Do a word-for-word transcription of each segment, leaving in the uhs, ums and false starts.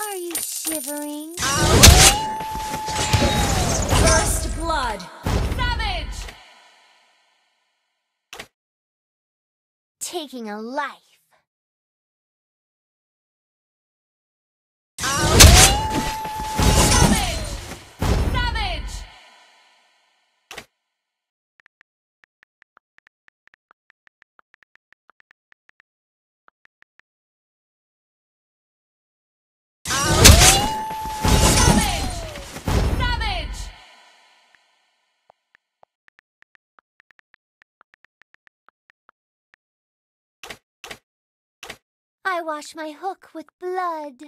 Are you shivering? First blood! Savage! Taking a life. I wash my hook with blood.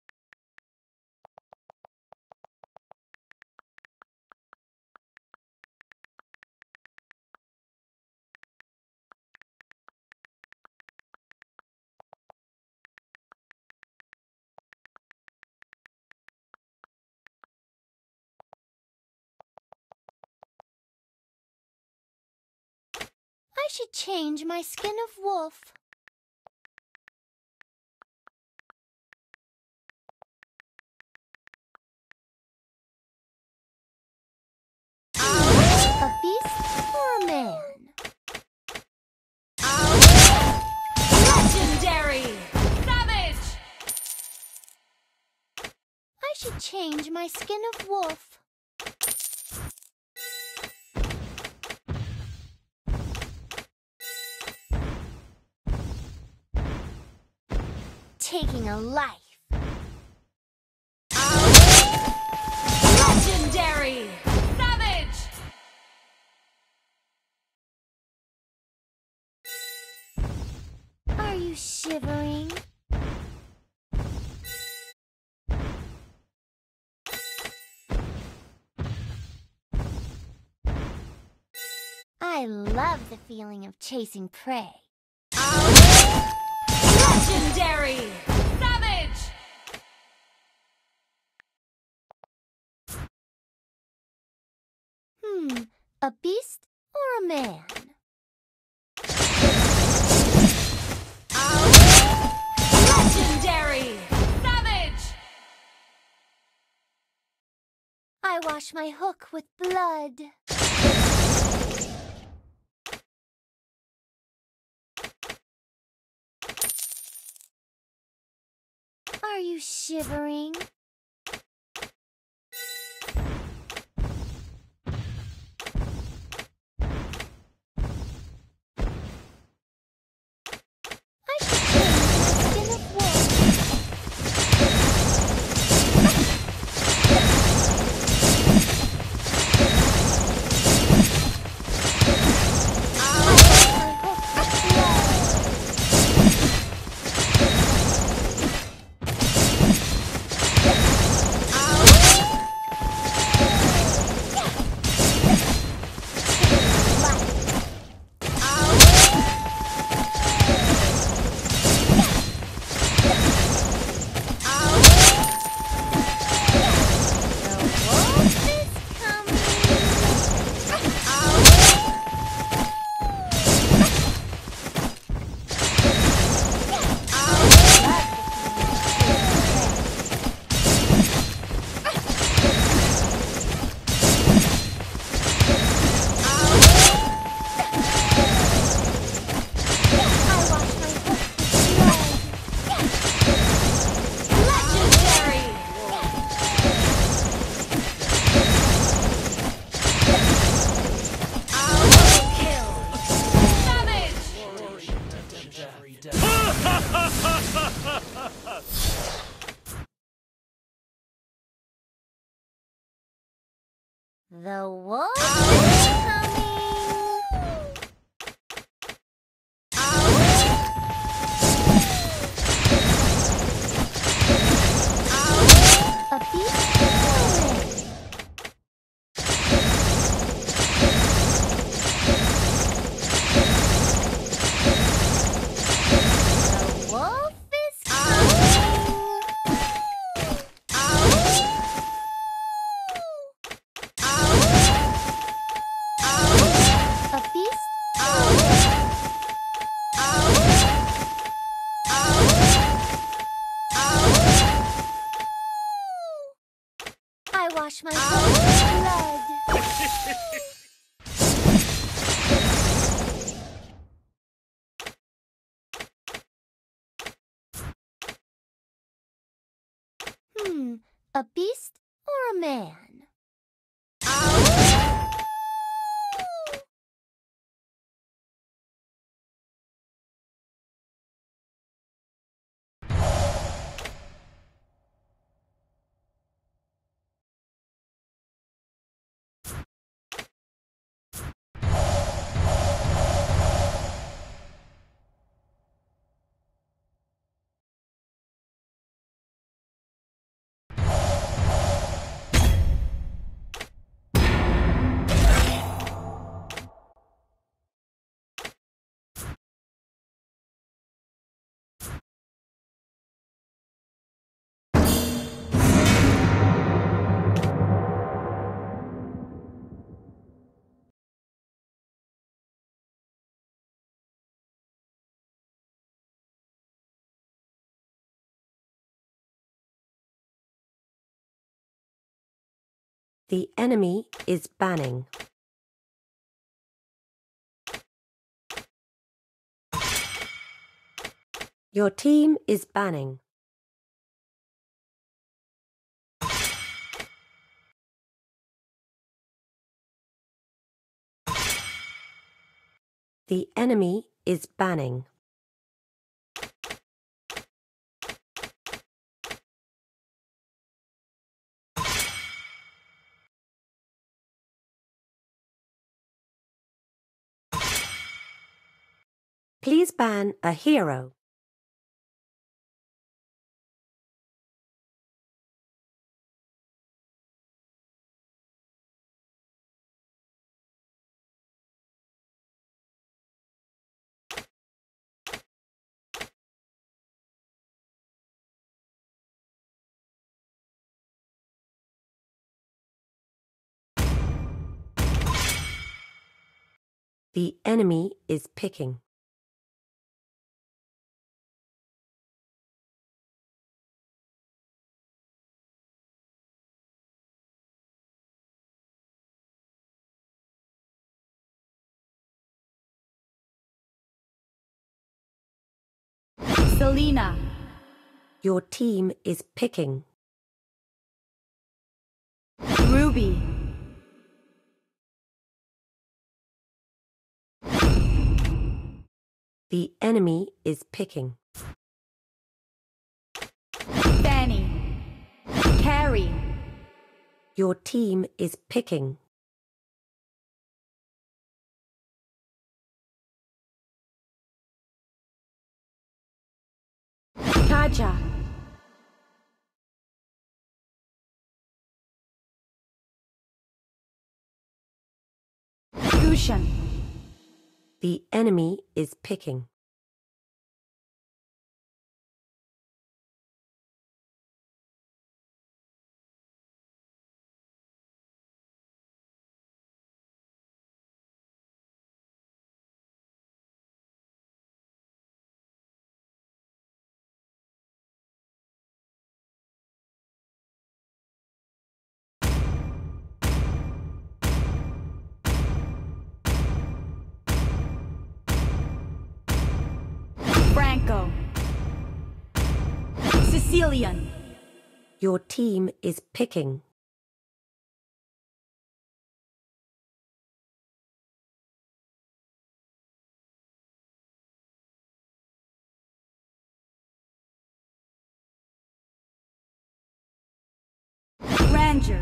I should change my skin of wolf. A beast or a man? Legendary! Savage! I should change my skin of wolf. Taking a life. Legendary! Savage! Are you shivering? I love the feeling of chasing prey. Legendary! Savage! Hmm, a beast or a man? Legendary! Savage! I wash my hook with blood. Are you shivering? I should change my skin of wolf. The wolf is coming! A beast coming! The wolf is coming! wash my blood. Hmm, a beast or a man? The enemy is banning. Your team is banning. The enemy is banning. Please ban a hero. The enemy is picking. Selena. Your team is picking. Ruby. The enemy is picking. Fanny. Carrie. Your team is picking. Kaja. Gushan. The enemy is picking. Franco. Sicilian. Your team is picking. Ranger.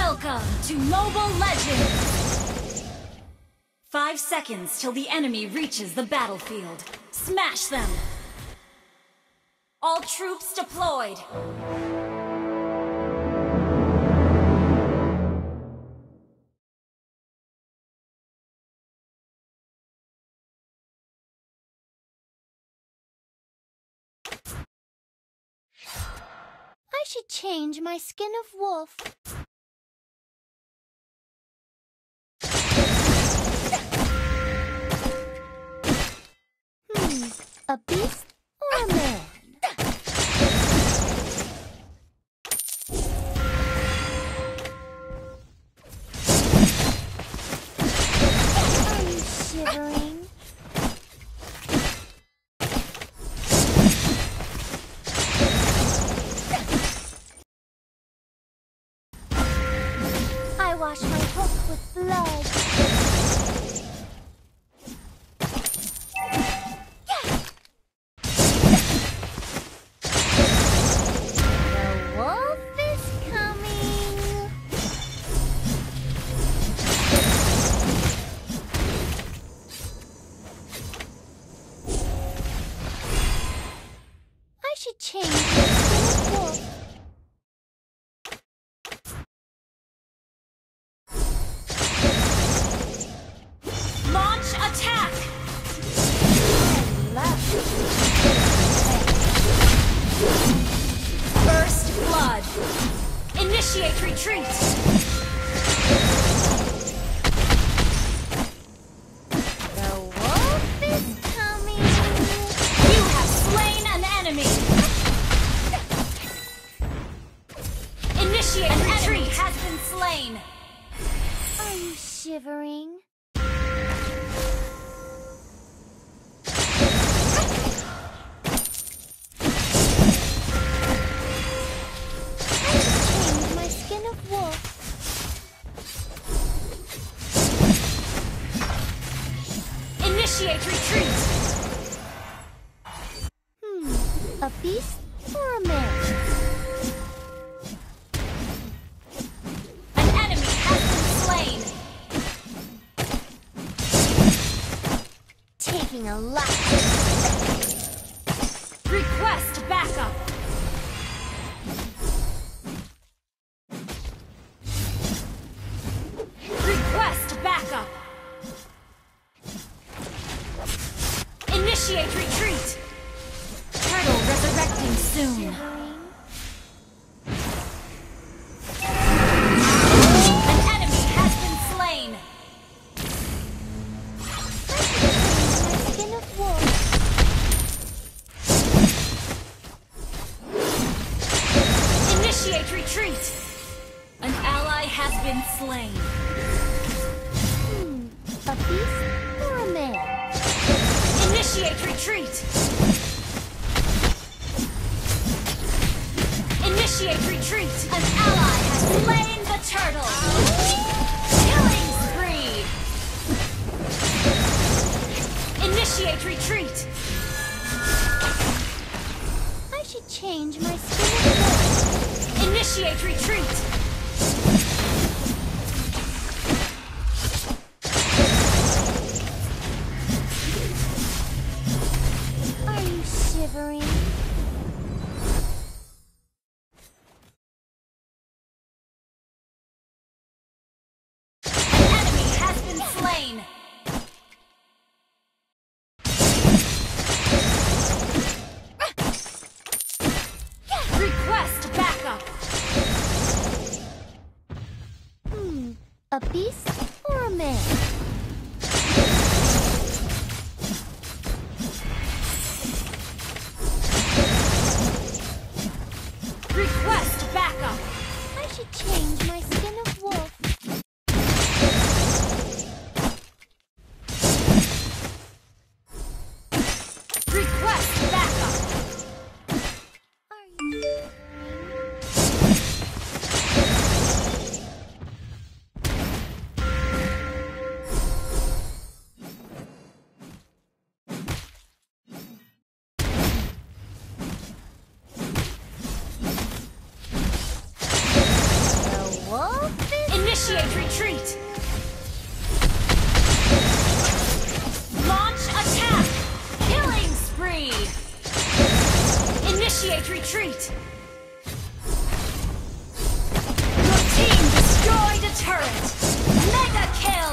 Welcome to Mobile Legends! Five seconds till the enemy reaches the battlefield. Smash them! All troops deployed! I should change my skin of wolf. Hmm, a beast or a man? Are you shivering? I wash my hook with blood. The wolf is coming. I should change my skin of wolf. Launch attack! First blood! Initiate retreat! The wolf is coming. You have slain an enemy! Initiate an retreat! Enemy has been slain! Are you shivering? Change my skin of wolf. Initiate retreat! Hmm, a beast or a man? An enemy has been slain! Taking a lap. Request backup! Request backup! Initiate retreat! Turtle resurrecting soon. An enemy has been slain! I should change my skin of wolf. Initiate retreat! An ally has been slain. Hmm, a beast or a man? Initiate retreat! Initiate retreat! An ally has slain the turtle! Killing spree! Initiate retreat! I should change my skin of wolf. Initiate retreat! Are you shivering? An enemy has been slain! Request backup! Hmm, a beast or a man? Request backup! I should change my skin of wolf. Request backup! Are you shivering? The wolf is Initiate retreat! Launch attack! Killing spree! Initiate retreat! Your team destroyed a turret! Mega kill!